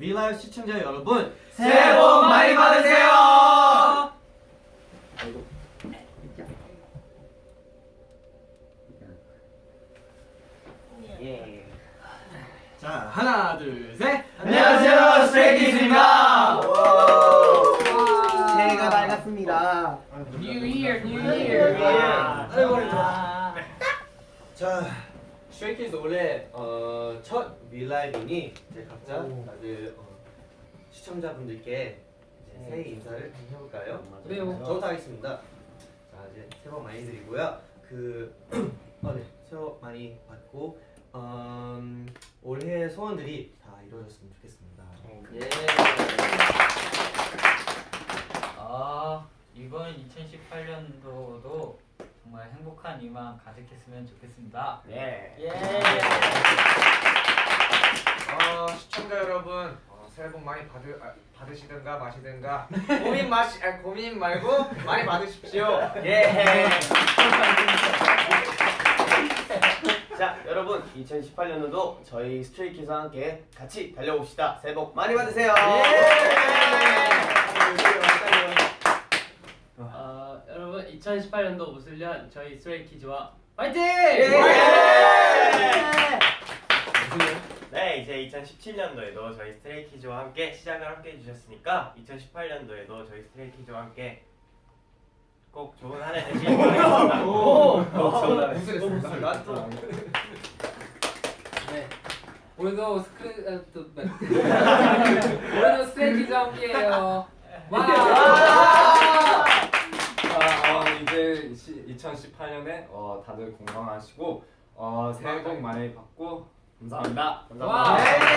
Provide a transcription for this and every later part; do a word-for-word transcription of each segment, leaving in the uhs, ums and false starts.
위라이브 시청자 여러분 새해 복 많이 받으세요. 예. 자 하나 둘 셋. 안녕하세요, 스트레이키즈입니다. 새해가 밝았습니다. New Year, New Year. 자 스트레이키즈 원래 어, 첫 위라이브니 이제 각자 다들 어, 시청자분들께 이제 새해 인사를 좀 해볼까요? 그래요. 저부터 하겠습니다. 자 이제 새해 복 많이 드리고요. 그 어, 네, 새해 복 많이 받고 음, 올해 소원들이 다 이루어졌으면 좋겠습니다. 예. 아, 이번 이천십팔 년도도 정말 행복한 이만 가득했으면 좋겠습니다. 예. 예. 어, 시청자 여러분, 어, 새해 복 많이 받으, 아, 받으시든가 마시든가 고민 마시, 아, 고민 말고 많이 받으십시오. 예. 자 여러분 이천십팔 년도도 저희 스트레이키즈와 함께 같이 달려봅시다. 새해 복 많이 받으세요. 어, 여러분 이천십팔 년도 웃을년 저희 스트레이키즈와 파이팅! 네 이제 이천십칠 년도에도 저희 스트레이키즈와 함께 시작을 함께 해주셨으니까 이천십팔 년도에도 저희 스트레이키즈와 함께 꼭 좋은 한 해 되시길 바라겠습니다. 오, 좋은 한 해. 무술했습니다. 네. 오늘도 스크린 아, 또 네. 오늘도 스트레이키즈와 함께해요. 와! 아, 어, 이제 이천십팔 년에 어, 다들 건강하시고 어, 새해 복 많이 받고 감사합니다. 와!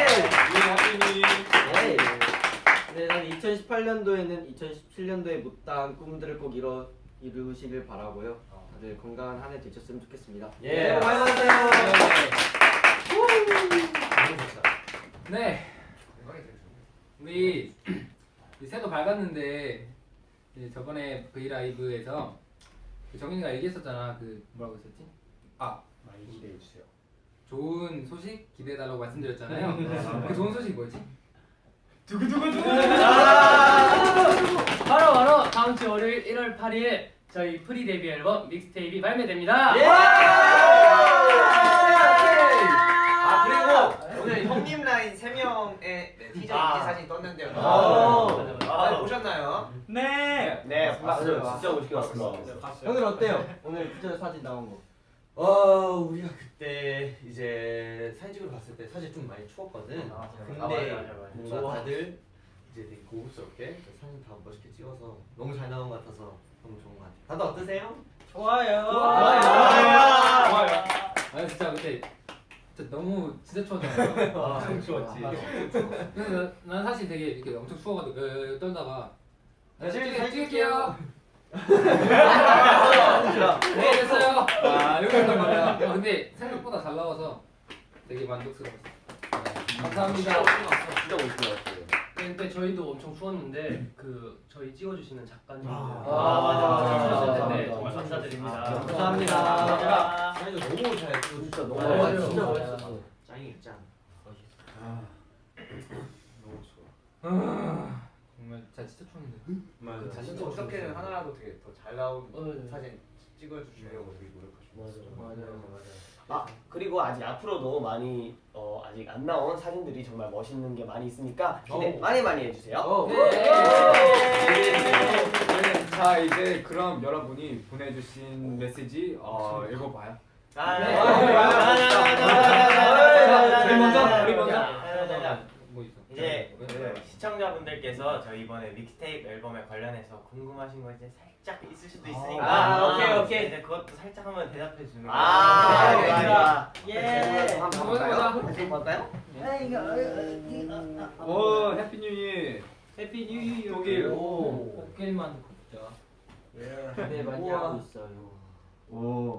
네. 네, 난 이천십팔 년도에는 이천십칠 년도에 못다한 꿈들을 꼭 이뤄 이루시길 바라고요. 다들 건강한 한 해 되셨으면 좋겠습니다. 예. 네, 많이 받으세요. 네. 우리 새도 밝았는데 이제 저번에 브이라이브에서 그 정인이가 얘기했었잖아. 그 뭐라고 했었지? 아, 많이 기대해 주세요. 좋은 소식 기대해달라고 말씀드렸잖아요. 그 좋은 소식이 뭐였지? 두구두구두구. 바로 바로 다음 주 월요일 일월 팔일 저희 프리 데뷔 앨범 믹스테이프가 발매됩니다. 예! 아, 그리고 오늘 형님 라인 세 명의 네, 티저 아. 이지 사진 떴는데요. 아. 다들 보셨나요? 네. 네 봤어요. 진짜 멋있게 봤습니다. 오늘 어때요? 오늘 피처 사진 나온 거. 어 우리가 그때 이제 사진 찍으러 갔을 때 사실 좀 많이 추웠거든. 아, 근데 맞아, 맞아, 맞아. 뭔가 좋아. 다들 이제 되게 고급스럽게 사진 다 멋있게 찍어서 너무 잘 나온 것 같아서 너무 좋은 것 같아요. 다들 어떠세요? 좋아요. 좋아요. 좋아요. 아 진짜 그때 진짜 너무 진짜 추웠잖아요. 아, 좋았지. 그래서 난 사실 되게 이렇게 엄청 추워가지고 그 떨다가 네, 찍- 사진 찍을게요. 네 됐어요. 아 이렇게 했단 말이야. 아, 근데 생각보다 잘 나와서 되게 만족스러웠어. 감사합니다. 진짜 멋있게 봤어요. 근데 저희도 엄청 추웠는데 그 저희 찍어주시는 작가님들 아, 맞아, 맞아. 추웠을 텐데 맞아, 정말 맞아. 감사드립니다. 감사합니다. 사진도 너무 잘 찍어주셨어. 진짜 너무 맞아요. 멋있었어. 진짜 멋있었어. 짱이에요 짱. 너무 좋아. 정말 잘 진짜 추웠는데. 맞아. 진짜 어떻게든 하나라도 되게 더 잘 나온 어, 네. 사진 찍어주시려고 되게 노력하시고. 맞아요. 아 그리고 아직 앞으로도 많이 어, 아직 안 나온 사진들이 정말 멋있는 게 많이 있으니까 기대 오. 많이 많이 해주세요. 어. 자 이제 그럼 여러분이 보내주신 메시지 어, 읽어봐요. 아, 네. 네. 우리 먼저, 우리 먼저. 뭐 있어? 이제 그 시청자분들께서 저희 이번에 믹스테이프 앨범에 관련해서 궁금하신 거 이제 살짝 있을 수도 있으니까 아, 오케이, 오케이. 이제 그것도 살짝 한번 대답해 주는 거. 아, 좋아, 좋아, 좋아. 예. 한번 보자, 볼까요? 보자. 볼까요? 오 해피 뉴 이어. 해피 뉴 이어. 독일. 오. 게임만 걷자. 기대 많이 우와. 하고 있어요. 오.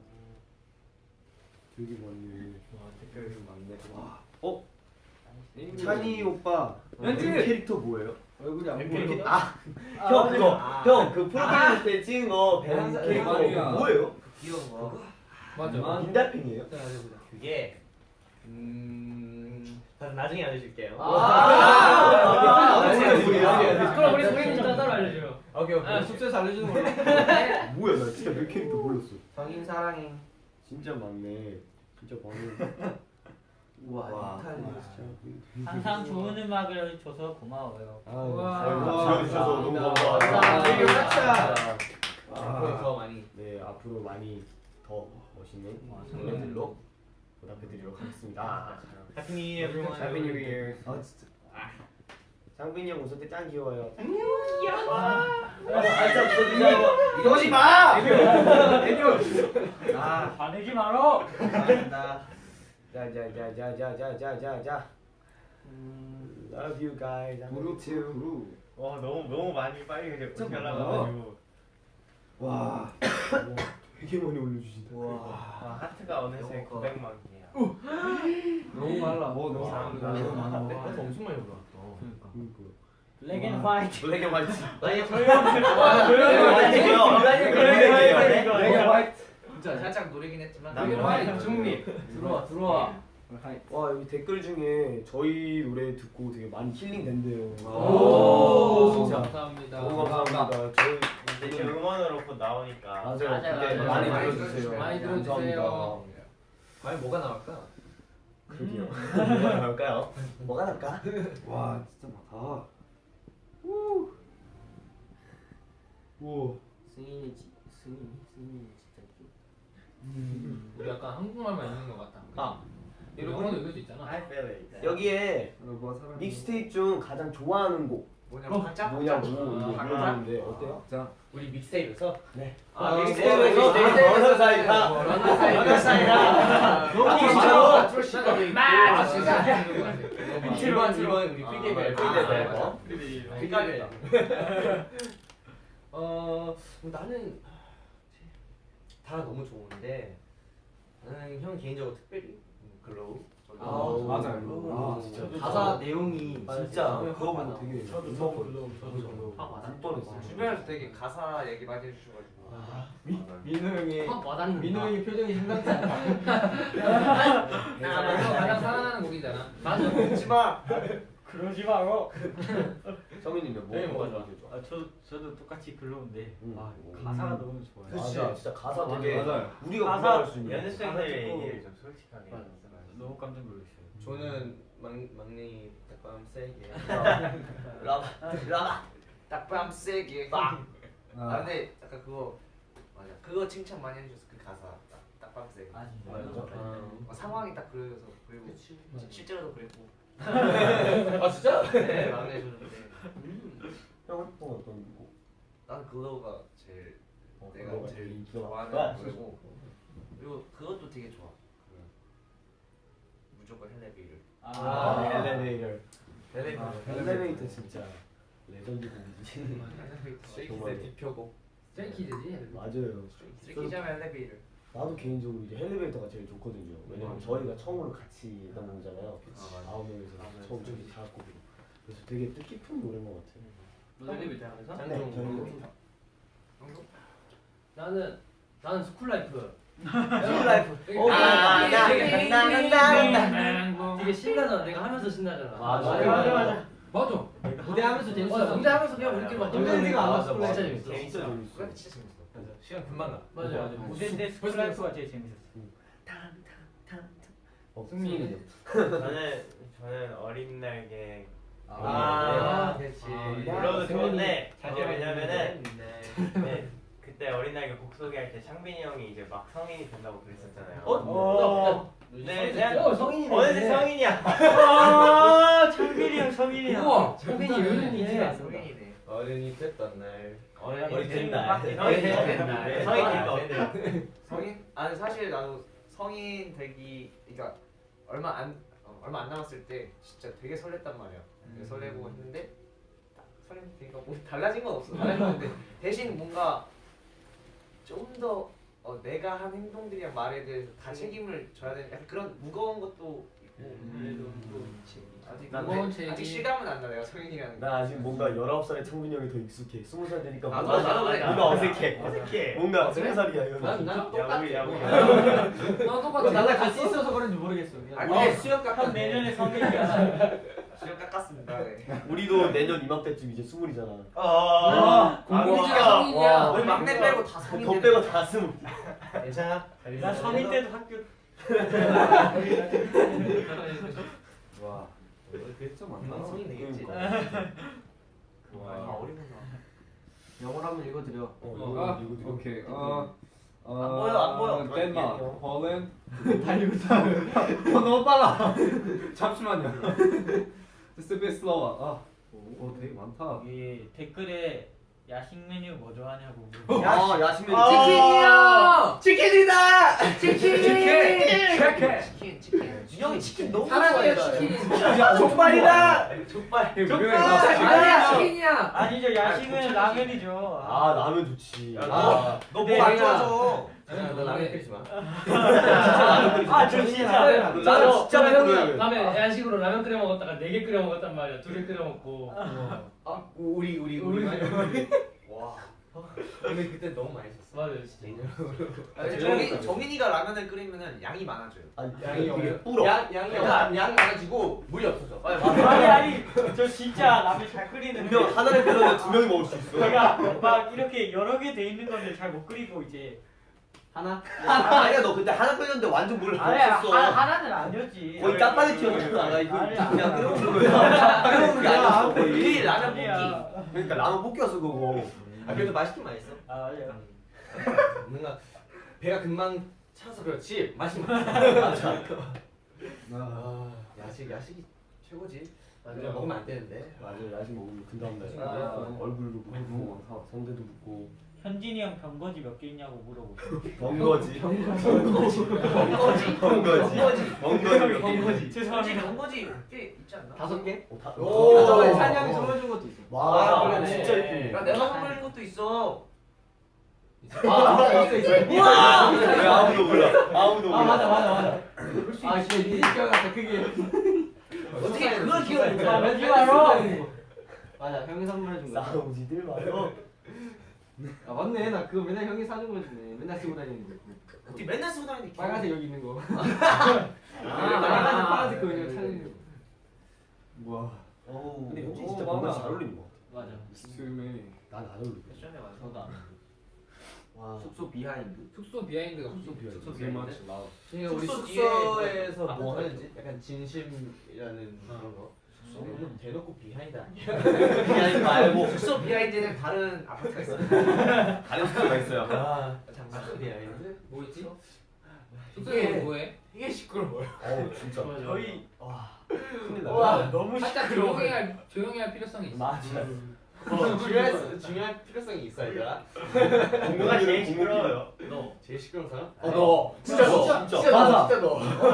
되게 많네. 댓글이 많네. 어? 찬이 오빠 멘트! 캐릭터 뭐예요? 얼굴이 안 보여. 아, 형 그거 형 그 프로필 때 찍은 거 벤 아, 캐릭터 아니야. 뭐예요? 귀여운 거. 맞아. 아, 인달팽이에요? 그게 음. 다들 나중에 알려줄게요. 아, 나중에 알려줄게요. 그럼 우리 동현이 좀 따로 알려줘요. 오케이 오케이. 아, 숙소에서 알려주는 걸로. 뭐야 나 진짜 몇 캐릭터 몰랐어. 성인 사랑해. 진짜 많네. 진짜 많네. 우와, 이탈리 진짜. 항상 좋은 음악을 줘서 고마워요. 우와. 아이고 지어주셔서 너무 감사합니다. 감사합니다. 되게 맞다. 앞으로 더 많이. 네 앞으로 많이 더 멋있는 와, 노래들로 보답해드리도록 하겠습니다. Happy New Year everyone. Happy New Year. 아 진짜. 장빈이 형 웃을 때 짱 귀여워요. 이러지 마. 아, 화내지 마라. 감사합니다. 자자자자자자자자. Love you guys. 와 너무 너무 많이 빨리 그냥 진짜 올라가가지고. 와. 되게 많이 올려주신다. 와 하트가 어느새 너무 구백만 개야. 너무 말라. 어, 너무 감사합니다. 너무 많아. 내 것도 엄청 많이 올라왔다. 그러니까. 그러니까. 블랙 앤 화이트. 블랙 앤 화이트. 나이 블랙 앤 화이트. 진짜 살짝 노리긴 했지만. 나 화이트 중립. 들어와 들어와. 와 여기 댓글 중에 저희 노래 듣고 되게 많이 힐링 된대요. 오, 진짜 감사합니다. 너무 감사합니다. 저희 이제 제 음원으로 곧 나오니까. 맞아요. 맞아요, 근데 맞아요. 많이 많이 들어주세요. 많이 감사합니다. 들어주세요. 과연 뭐가 나올까? 그러게요. 뭐가 나올까요? 뭐가 나올까? 와, 진짜 많다. 오. 승인이 지, 승인이 승인이 진짜 좀. 음, 우리 약간 한국말만 있는 것 같아. 아 이런 거 읽을 수 있잖아. I feel it. 여기에 뭐 사람. 믹스테이프 중 가장 좋아하는 곡 뭐냐면 각자 뭐냐고 아, 물어보는데 어때요? 자, 우리 믹스테이프에서. 네. 아, 믹스테이프에서 러너 사이다. 러너 사이다. 너무 진짜. 마. 진짜. 일번 일번 우리 프리데뷔 프리데뷔 앨범. 헷갈려. 어 나는 다 너무 좋은데 나는 형 개인적으로 특별히 글로우. 아, 맞아요. 아, 진짜. 가사 내용이 진짜 그거 보고 되게 저도 무서워. 글로우 저도 글로우. 확 와닿. 뻔했어요. 주변에서 되게 가사 얘기 많이 해주셔가지고. 민우 형이 확 와닿는다. 민우 형이 표정이 심각지 않아. 나 가장 사랑하는 곡이잖아. 맞아. 웃지 마. 그러지 마요. 성민이는 뭐 네, 뭐가 맞아. 제일 좋아? 아, 저 저도 똑같이 글로우인데 음. 아, 음. 가사가 너무 좋아요. 맞아, 진짜 가사 맞아, 되게 맞아요. 우리가 가사 공감할 수 있는. 연습생들의 듣고. 얘기를 좀 솔직하게. 맞아. 너무 깜짝 놀랐어요. 저는 막 막내 딱밤 세게. 라바 라바. 딱밤 세게. 빡. 아 근데 약간 그거 맞아. 그거 칭찬 많이 해주셨어 그 가사. 딱 딱밤 세게. 아 진짜. 어, 상황이 딱 그려져서 그리고 시- 실제로도 그랬고. 아 진짜? 네 막내 해줬는데. 형은 또 어떤 곡? 난 글로우가 제일 어, 내가 글로우가 제일 제일 인기가 좋아하는 많구나. 노래고 그리고 그것도 되게 좋아. 그 무조건 헬레비를. 아, 아, 엘리베이터. 헬레비터. 아, 엘리베이터 진짜 레전드 곡이지. 쉐이키즈의 대표곡. 셀키즈지. 맞아요. 스키자면 헬레비를. 나도 개인적으로 이제 엘리베이터가 제일 좋거든요. 왜냐면 저희가 처음으로 같이 있던 곡이잖아요. 아홉 명이서 처음 저희 작곡으로. 그래서 되게 뜻깊은 노래인 것 같아요. 너 엘리베이터 하면서? 네, 저희는 나는 나는 스쿨라이프. 스쿨라이프. 오, 아, 나, 되게- 나, 나, 나, 나. 되게 신나잖아. 내가 하면서 신나잖아. 맞아, 맞아 맞아, 맞아. 맞아. 무대하면서 재밌어. 맞아. 무대 하면서 그냥 우리끼리 막 힘들지가 않아, 진짜 스쿨라이프. 재밌어. 진짜 재밌어. 그래 진짜 재밌어. 맞아. 시간 금방 가. 맞아 맞아. 무대 때 스쿨라이프가 제일 재밌었어. 어, 승민이는? 저는 저는 어린 날개. 아, 네. 그렇지. 물론 좋은데 잘 그게 왜냐면은 네. 네, 그때 어린 날개 곡 소개할 때 창빈이 형이 이제 막 성인이 된다고 그랬었잖아요. 어? 네, 어, 성인이네. 어느새 성인이야. 아, 창빈이 형 성인이야. 우와. 성빈이 은근히 인지가 안 나. 성인이네. 어른이 됐던 날. 어른이 된 날. 날. 성인이 된 날. 성인이 된 날. 성인? 아니 사실 나도 성인 되기 그러니까 얼마 안 어, 얼마 안 남았을 때 진짜 되게 설렜단 말이야. 되게 설레고 했는데 딱 설레니까 뭐 달라진 건 없어. 달라진 건 없는데 대신 뭔가 좀 더 어, 내가 한 행동들이랑 말에 대해서 다 책임을 져야 되는 약간 그런 무거운 것도 아직 난 근데 책이- 아직 실감은 안 나. 내가 성인이라는 게. 나 아직 뭔가 열아홉 살의 창빈이 형이 더 익숙해. 스무 살 되니까 나도, 뭔가 나도 그래. 뭔가 어색해. 어색해. 뭔가 스무 살이야 이거. 난, 난 똑같아. 야구야 야구. 나 똑같아. 나랑 같이 있어서 그런지 모르겠어. 그냥. 아니, 아, 근데 수영 깎아. 형 내년에 성인이야. 시험 깎았습니다. 네. 우리도 내년 이맘때쯤 이제 스물이잖아. 아. 공공지가 와. 성인이야. 우리 막내 빼고 다 성인. 더 빼고 다 스물. 괜찮아. 나 성인 때도 학교 와. 그랬죠 난 성인 되겠지. 와. 아 어리구나. 영어로 한번 읽어드려. 어, 아, 이거 이거 오케이. 어, 어, 안 보여, 안 보여. 덴마크, 폴란드. 다 읽었다. 어, 너무 빨라. 잠시만요. Just a bit slower. 아, 오, 되게 많다. 여기 댓글에 야식 메뉴 뭐 좋아하냐고 물어봐. 야, 야식맨 치킨이야. 치킨이다. 치킨. 치킨. 치킨 치킨. 형 치킨 너무 사랑해요 좋아해. 치킨. 야 족발이다. 족발. 아니야 치킨이야. 아니죠 야식은 라면이죠. 아 라면 좋지. 야, 아, 너 네, 뭐 안 내가- 좋아져? 야, 너 라면 끓이지 마. 아저 진짜 라면 나는 진짜 나 형이 그래. 라면 야식으로 라면 끓여 먹었다가 네 개 끓여 먹었단 말이야. 두 개 끓여 먹고. 아 우리 우리 우리. 와. 근데 그때 너무 맛있었어. 맞아 진짜. 아니, 정인 정인이가 라면을 끓이면은 양이 많아져요. 아니 양이 그게 없네. 불어. 양 양이 양, 양 많아지고 물이 없어져. 아니 아니 저 진짜 라면 잘 끓이는데 분명 하나를 끓여도 두 명이 먹을 수 있어. 제가 막 이렇게 여러 개 돼 있는 건데 잘 못 끓이고 이제 하나? 아니야 너 근데 하나 끓였는데 완전 물을 아니 없었어. 하, 하나는 아니었지. 거의 짜파게티였잖아. 이거 아니야. 그냥 끓여먹는 거야. 끓여먹는 게 아니었어. 거의. 이 라면 볶기. 아니야. 그러니까 라면 볶였어 그거. 아 그래도 맛있긴 맛있어. 아 맞아요. 뭔가 배가 금방 차서 그렇지 맛이 많아. 맞아. 아 야식 야식이 최고지. 맞아. 그냥 먹으면 안 되는데. 맞아 야식 먹으면 그 다음날 아. 얼굴도 붓고 성대도 붓고 현진이 형 병거지 몇 개 있냐고 물어보세요. 번거지. 번거지. 번거지. 번거지. 번거지. 병거지. 솔직히 죄송합니다. 번거지 꽤 있지 않나? 다섯 개? 오, 다- 오. 저번에 찬이 형이 선물 준 것도 있어. 와, 아, 그러네. 진짜 야, 예쁘네. 내가 선물한 것도 있어. 아, 있어 있어. 와! 왜 아무도 몰라. 아무도 몰라. 아 맞아 맞아 맞아. 아 진짜 니 기억났다 그게. 어떻게 그걸 기억해? 아, 왠지 알아. 맞아 형이 선물해 준 거. 싸움지들 말어. 아 맞네 나 그거 맨날 형이 사준 거지. 맨날 쓰고 다니는 거. 어떻게 맨날 쓰고 다니는데 기억- 빨간색 여기 있는 거. 아, 빨간색 파란색 그거 이거 찾는 거. 와. 오. 근데 현진 오, 진짜 많아. 뭔가 잘 어울리는 것 같아. 맞아. 스ሜ. 난안 어울려. 패션에 맞아. 저도 안. 와. 숙소 비하인드. 숙소 비하인드가 숙소 비하인드. 숙소 Very 비하인드. much love. 그러니까 우리 숙소 숙소에서 뒤에 뭐 그- 하는지 약간 진심이라는 그런 거. 숙소 대놓고 비하인드 아니야? 비하인드 말고 숙소 비하인드는 다른 아파트가 있어. 다른 숙소가 있어요. 아 장난 비하인드? 뭐 있지? 이게- 숙소에 뭐해? 이게 시끄러워요. 어우 진짜. 저희 와. 큰일 나. 와 너무 살짝 시끄러워. 조용히 할 조용히 할 필요성이 있어. 맞아. 어, 중요할 중요할 필요성이 있어 얘들아. 누가 제일 시끄러워요? 너 제일 시끄러운 사람? 어, 너. 진짜 너. 진짜. 진짜 너. 맞아. 진짜 너.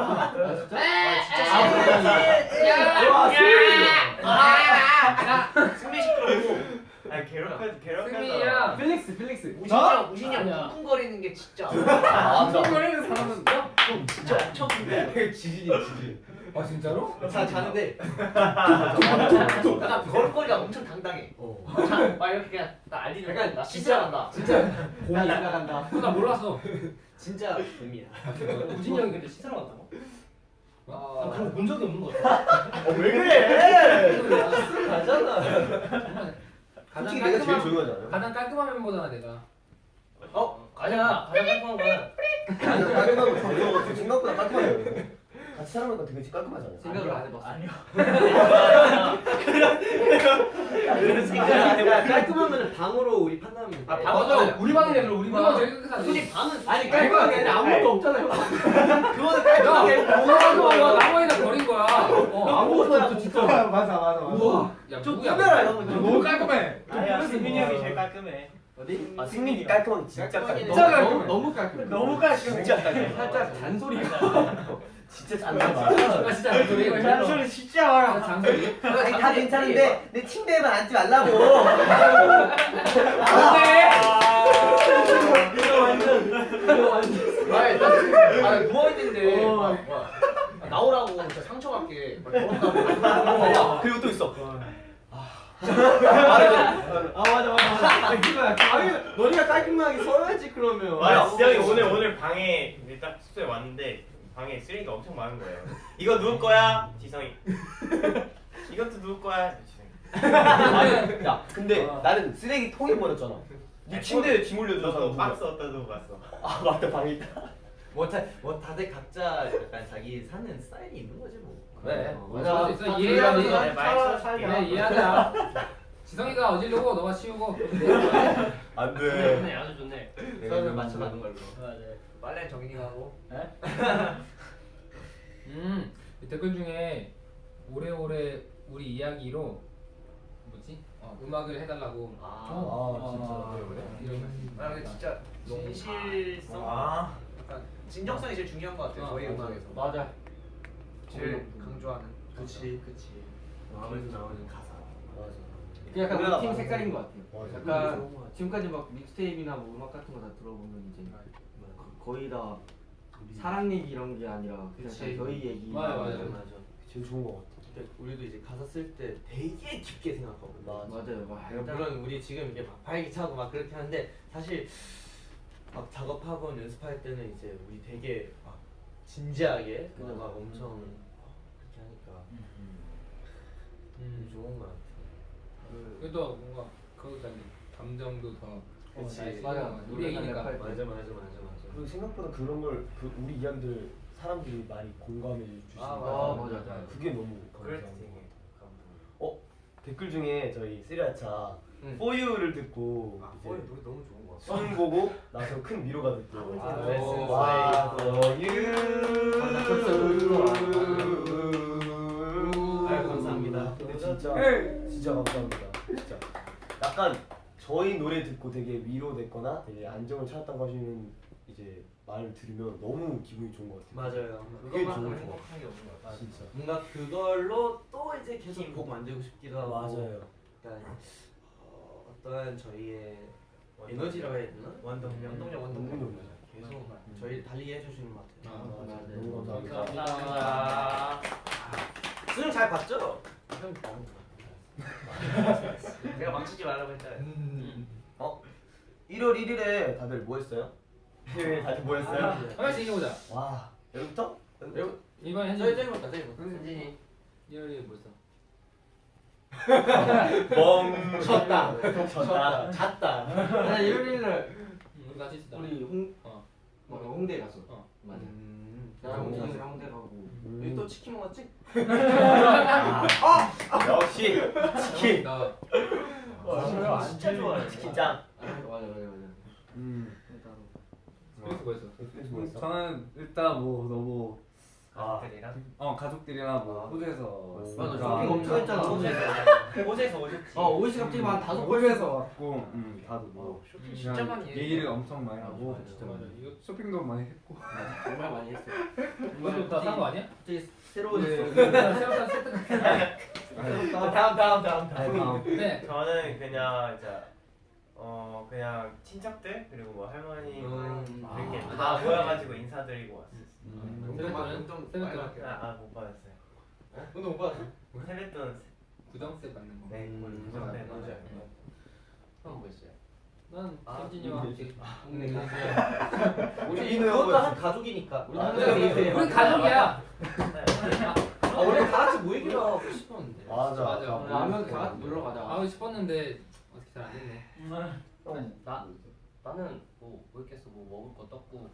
승리 시끄럽고 아니 괴롭혀 괴롭혀. 승민이야. 필릭스 필릭스. 우진이 형 우진이 형 아니야. 쿵쿵거리는 게 진짜 맞아. 거리는 사람은 진짜 엄청 쿵쿵. 지진이 지진. 아 진짜로? 자 자는데. 약간 걸음걸이가 엄청 당당해. 어. 자, 막 이렇게 그냥 딱 알리는 약간 거야. 나 진짜- 진짜 간다. 진짜 곰이 지나간다. 나 몰랐어. 진짜 뱀이야. 우진이 형이 근데 시사람 같다고? 나 아, 그런 거 본 적이 없는 거 같아. 어왜 그래? 가잖아. 가장 솔직히 내가 제일 깔끔한 조용하지 않아요? 가장 깔끔한 멤버잖아 내가. 어? 아니야. 가장 깔끔한 거야. 아니 깔끔하고 저거 생각보다 깔끔해요. 같이 살아보니까 되게 깔끔하잖아요. 생각을 안 해봤어. 아니요. 그런 생각. 깔끔하면 방으로 우리 판단하면 돼. 아, 아 방으로 맞아. 우리 방이네 그럼 우리 방은 제일 깨끗하지. 굳이 방은 아니 깔끔하게 아니라 아무것도 없잖아요. 그거는 깔끔하게. 뭐라고 나무에다 버린 거야. 어. 아무것도 없어 진짜. 맞아 맞아. 우와. 야 좀 누구야? 꾸며라 이런 거. 너무 깔끔해. 아니야 승민이 형이 제일 깔끔해. 어디? 아 승민이 깔끔하게 진짜 깔끔해. 너무 너무 너무 깔끔해. 너무 깔끔해. 진짜 깔끔해. 살짝 잔소리가. 진짜 짠다. 아 진짜 잔소리. 잔소리 진짜 많아. 잔소리. 다 괜찮은데 내 침대에만 앉지 말라고. 이거 완전 이거 완전. 아, 나, 아, 누워 있는데 어. 나오라고 진짜 상처 게 막 그리고 또 있어. 아 맞아 맞아 맞아. 아 그거야. 아니 너네가 깔끔하게 써야지 그러면. 맞아. 지영이 오늘 오늘 방에 이제 딱 숙소에 왔는데 방에 쓰레기가 엄청 많은 거예요. 이거 누구 거야? 지성이. 이것도 누구 거야? 지성이. 아니, 야 근데 나는 쓰레기 통에 버렸잖아. 네 침대에 짐 올려둔 사람 너도 누구야? 박스 어디다 두고 갔어? 아 맞다 방에 있다. 뭐, 다, 뭐 다들 각자 약간 자기 사는 스타일이 있는 거지 뭐. 그래. 맞아. 있어 네, 이해해야지. 말 그래 이해하자. 지성이가 어지르고 너가 치우고. 안 좋네, 아주 좋네. 서로 맞춰가는 걸로. 빨래 정인이가 하고. 음 댓글 중에 오래오래 우리 이야기로 뭐지? 어, 음악을 해달라고. 아, 아 진짜. 이런 말씀. 아 근데 진짜 진실성, 아. 약간 진정성이 제일 중요한 것 같아요. 저희 어, 음악에서 맞아. 제일 강조하는. 그치 그치. 마음에서 나오는 가사. 맞아. 그 약간 노래가 우리 팀 많아서. 색깔인 것 같아요. 맞아. 약간 지금까지 막 믹스테이프나 뭐 음악 같은 거 다 들어보면 이제 거- 거의 다 사랑 얘기 이런 게 아니라 그냥 그치. 저희 얘기. 맞아, 맞아. 맞아. 제일 좋은 것 같아. 근데 우리도 이제 가사 쓸 때 되게 깊게 생각하고. 맞아. 맞아요. 막 그러니까 물론 우리 지금 이게 막 발기차고 막 그렇게 하는데 사실 막 작업하고 연습할 때는 이제 우리 되게 막 진지하게 맞아. 막 엄청 어, 그렇게 하니까 음 좋은 것 같아. 그, 그래도 뭔가 거기까지 감정도 더. 그치. 잘 맞아. 쓰이고 우리 얘기니까. 랩할 때. 맞아 맞아 맞아 맞아. 그리고 생각보다 그런 걸 그 우리 이야기들 사람들이 많이 공감해 주시는 아, 아, 거 맞아. 그게 너무 그럴 때 감사한 거. 되게 감동. 어 댓글 중에 저희 쓰리아차 응. For You를 듣고 아, 이제 거의 노래 너무 좋은 것 같아. 선 보고 나서 큰 위로가 됐고 아, 와, 네, 와, 네. For You. 아, 나 벌써 울고 아유, 감사합니다. 근데 진짜 진짜 감사합니다. 진짜 약간 저희 노래 듣고 되게 위로됐거나 되게 안정을 찾았다고 하시는 이제 말을 들으면 너무 기분이 좋은 것 같아요. 맞아요. 그게 그것만큼 좋은 것 행복한 게 없는 것 같아. 진짜. 뭔가 그걸로 또 이제 계속 곡 만들고 싶기도 하고. 맞아요. 그러니까 어, 어떠한 저희의 에너지라고 해야 되나? 원동력. 원동력, 원동력. 원동력. 계속 저희 달리게 해주시는 것 같아요. 아, 맞아요. 너무 감사합니다. 감사합니다. 수능 잘 봤죠? 내가 망치지 말라고 했잖아요. 어? 일월 일일에 다들 뭐 했어요? 일요일에 다들 뭐 했어요? 한 번씩 얘기해보자. 와 여기부터? 여기부터? 이번 현진. 저희 저희부터 저희부터. 현진이. 일월에 뭐 했어? 졌다. 졌다. 잤다. 나 일요일날 응, 우리 같이 있었다. 우리 홍 어. 뭐 홍대 갔어. 어. 맞아. 음. 나랑 홍진이랑 홍대 가고. 여기 또 치킨 먹었지? 역시 치킨. 나 아, 진짜 좋아해. 치킨짱. 아, 맞아 맞아 맞아. 음. 그래서 뭐 했어? 그래서 뭐 했어? 저는 일단 뭐 너무 아, 가족들이랑. 어 가족들이랑 뭐 호주에서 맞아, 왔으니까 쇼핑 엄청 했잖아. 호주에서 오셨지. 어 옷이 갑자기 한 다섯 번 호주에서 왔고 음, 다들 뭐 쇼핑 그냥 진짜 많이 해. 얘기를 엄청 많이 하고 맞아, 진짜 맞아. 이거 쇼핑도 많이 했고 정말 많이 했어. 이거 다싼 거 아니야? 갑자기 새로운 새로 산 세트. 다음 다음 다음 다음. 다음 네. 저는 그냥 이제 어 그냥 친척들 그리고 뭐 할머니 음. 이렇게 아, 다 네. 모여가지고 인사드리고 왔어요. 세뱃돈은? 좀 세뱃돈. 많이 받게요. 아못 받았어요. 오늘 못 봤어? 세뱃돈 부정세 받는 거. 네 음, 그걸 맞아요. 맞아요. 형 뭐 했어요? 난 아, 현진이와 함께. 우리 우리 그것도 한 가족이니까. 우리 항상 얘기해요. 우리 가족이야. 아 원래 다 같이 모이기로 하고 싶었는데. 맞아. 맞아. 라면 다 같이 놀러 가자. 하고 싶었는데 어떻게 잘 안 됐네. 아니, 나 나는 뭐 뭐였겠어 뭐 먹을 거 떴고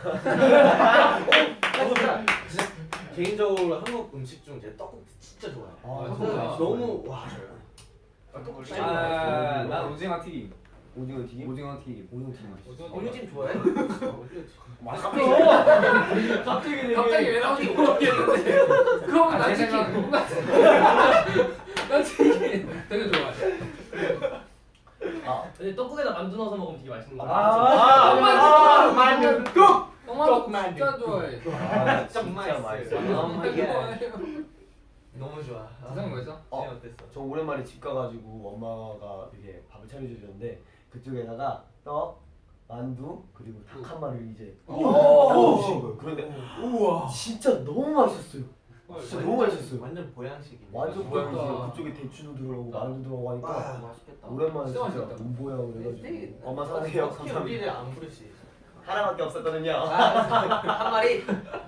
진짜, 진짜 개인적으로 한국 음식 중 제 떡국도 진짜 좋아해. 아, 진짜 진짜? 너무 와. 아, 또 굴- 아, 난 오징어 튀김 오징어 튀김? 오징어 튀김 오징어 튀김. 오징어 어느 좋아해? 갑자기 갑자기 왜 나오지 모르겠는데. 그러면 아, 난 제 치킨. 생각은- 난 치킨 되게 좋아해. 근데 떡국에다 만두 넣어서 먹으면 되게 맛있는 거 아, 같아. 아, 만두 뚝. 떡만 진짜 좋아해. 아, 진짜 맛있어. 너무 아, 이게 좋아해. 너무 좋아. 세상에 뭐 있어? 어. 어, 어땠어? 저 오랜만에 집 가가지고 엄마가 이렇게 밥을 차려주셨는데 그쪽에다가 떡, 만두 그리고 닭 한 마리를 이제 오! 주신 거예요. 그런데 우와 진짜 너무 맛있었어요. 진짜 너무 맛있었어요. 완전 보양식이네. 완전 맛있겠다. 보양식이에요. 그쪽에 대추도 들어가고 마늘도 들어가고 하니까 아, 맛있겠다. 오랜만에 진짜 진짜 맛있겠다. 문보양을 되게 해가지고 엄마 사랑해요. 어떻게 감사합니다. 우리를 안 부르시? 하나밖에 없었거든요. 한 마리.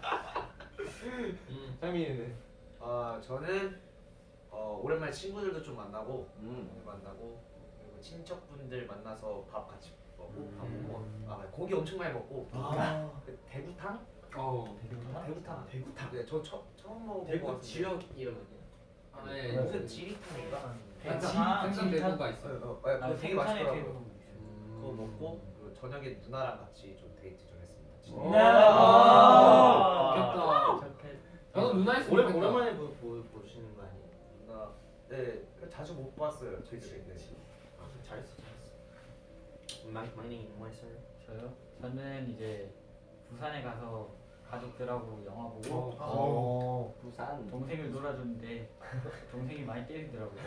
상민이는 어 저는 어 오랜만에 친구들도 좀 만나고 음. 만나고 그리고 친척분들 만나서 밥 같이 먹고 밥 음. 먹고 아 고기 엄청 많이 먹고 아. 그 대구탕? 어. 대구탕. 대구탕. 네, 저 처, 처음 먹어본 것 대구 같은데. 지역 이름 아니야? 아, 예. 무슨 지리탕인가? 생선 생선 대구가 어, 있어. 어, 어, 그거 되게 맛있더라고요. 음. 그거 먹고 그리고 저녁에 누나랑 같이 좀 데이트 좀 했습니다. 진짜. 오. 아. 좋겠다. 저도 누나 있으면 오래 좋겠다. 오랜만에 보, 보, 보시는 거 아니에요? 누나 네 자주 못 봤어요. 저희들이. 네. 아, 잘했어, 잘했어. 막 막내 뭐 했어요? 저요? 저는 이제 부산에 가서 가족들하고 영화 보고 어. 부산. 동생을 놀아줬는데 동생이 많이 때리더라고요.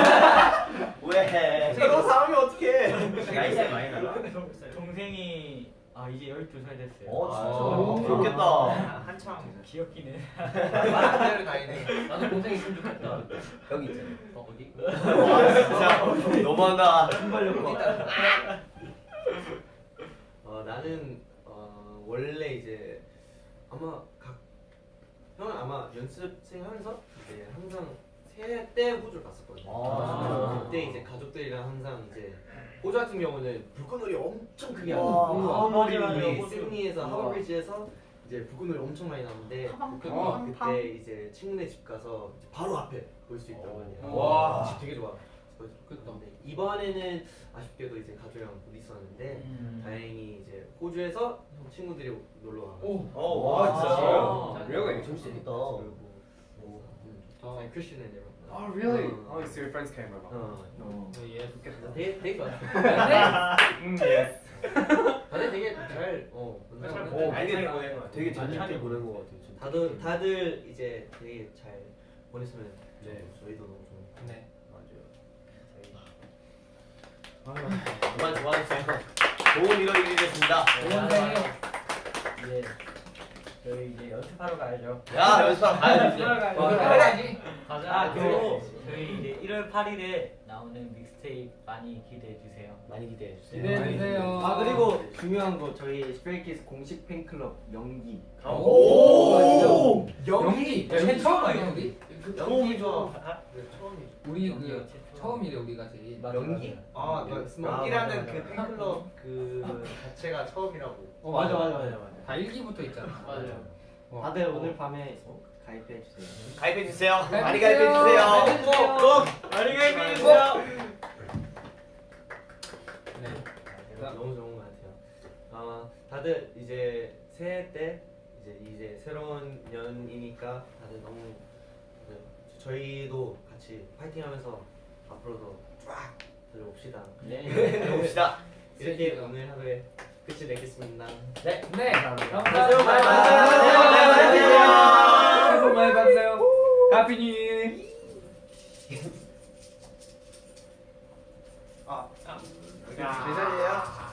왜? 서로 싸우면 어떡해? 나이 차이 많이 나나? 동생이 아 이제 열두 살 됐어요. 어 진짜. 아. 좋겠다. 한참 귀엽기는. 말안 다니네. 나도 동생 있으면 좋겠다. 여기 있잖아. 어 어디? 와 진짜 너무한다. 순발력과. 어 나는 어 원래 이제 아마 각 형은 아마 연습생 하면서 이제 항상 새해 때 호주를 갔었거든요. 아. 그때 이제 가족들이랑 항상 이제 호주 같은 경우는 불꽃놀이 엄청 크게 하고 와. 하버리 맞아, 맞아, 호주. 시드니에서 우와. 하버브리지에서 이제 불꽃놀이 엄청 많이 나오는데 어. 그때 이제 친구네 집 가서 이제 바로 앞에 볼 수 있단 말이에요. 와. 집 되게 좋아. 그래서 그쵸. 근데 이번에는 아쉽게도 이제 가족이랑 못 있었는데 음. 다행히 이제 호주에서 친구들이 놀러 와가지고 오. 와, 진짜요? Really? 재밌겠다. 어. 크리스천 애들 Oh really? 어. Oh, so your friends came over. 어 어. 그래서 되게 되게 좋았어. 음, yes. 다들 되게 잘어 잘 오, 알차게 되게 보낸 것 같아. 되게 재밌게 보낸 것 같아요. 진짜. 다들 다들 이제 되게 잘 보냈으면 네. 저희도 너무 좋은. 네. 맞아요. 정말 좋아했어요. 좋은 일월이 됐습니다. 이제 저희 이제 연습하러 가야죠. 야 연습하러 가야지. 해야지. 아 그리고 저희 이제 일월 팔일에 나오는 믹스테이프 많이 기대해 주세요. 많이 기대해 주세요. 기대해 주세요. 아 그리고 중요한 거 저희 스트레이키즈 공식 팬클럽 명기. 오. 연기. 연기 처음 아니야 우리? 처음이 좋아. 네, 처음이. 우리 그 처음이래 우리가 제일. 연기? 아, 네. 그 아, 연기라는 맞아, 그 맞아. 팬클럽 그 자체가 처음이라고. 어, 맞아 맞아 맞아 맞아. 다 일기부터 있잖아. 맞아요. 어. 다들 오늘 밤에 가입해 주세요. 가입해 주세요. 많이 가입해 가입해 주세요. 주세요. 꼭. 많이 가입해 주세요. 네. 너무 좋은 것 같아요. 아 다들 이제 새해 때 이제 이제 새로운 년이니까 다들 너무 네, 저희도 같이 파이팅하면서 앞으로도 쫙 들어봅시다. 네. 들어봅시다. 이렇게 재밌다. 오늘 하루에 끝이 내겠습니다. 네. 네. 감사합니다. 감사합니다. 많이 받으세요. 새해 복 많이 받으세요. 해피 뉴 이어. 아, 제 자리에요?